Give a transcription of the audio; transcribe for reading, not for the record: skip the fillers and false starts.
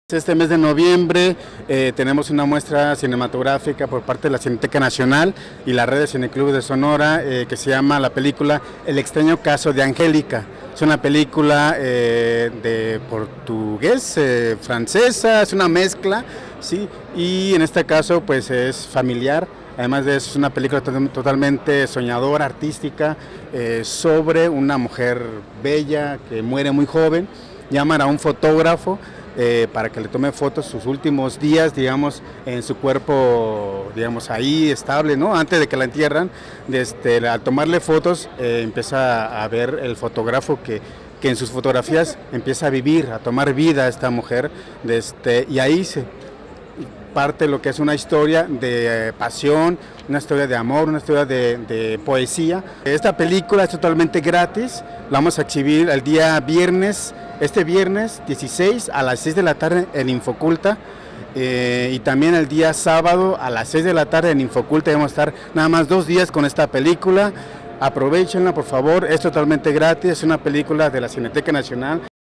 Este mes de noviembre tenemos una muestra cinematográfica por parte de la Cineteca Nacional y la red de Cineclubes de Sonora que se llama la película El extraño caso de Angélica. Es una película de portugués, francesa, es una mezcla, ¿sí? Y en este caso pues es familiar. Además de eso, es una película totalmente soñadora, artística, sobre una mujer bella que muere muy joven. Llaman a un fotógrafo para que le tome fotos sus últimos días, digamos, en su cuerpo, digamos, ahí estable, ¿no? Antes de que la entierran, al tomarle fotos empieza a ver el fotógrafo que en sus fotografías empieza a vivir, a tomar vida a esta mujer, y ahí se parte lo que es una historia de pasión, una historia de amor, una historia de poesía. Esta película es totalmente gratis, la vamos a exhibir el día viernes, este viernes 16 a las 6 de la tarde en Infoculta, y también el día sábado a las 6 de la tarde en Infoculta. Vamos a estar nada más 2 días con esta película. Aprovechenla, por favor, es totalmente gratis, es una película de la Cineteca Nacional.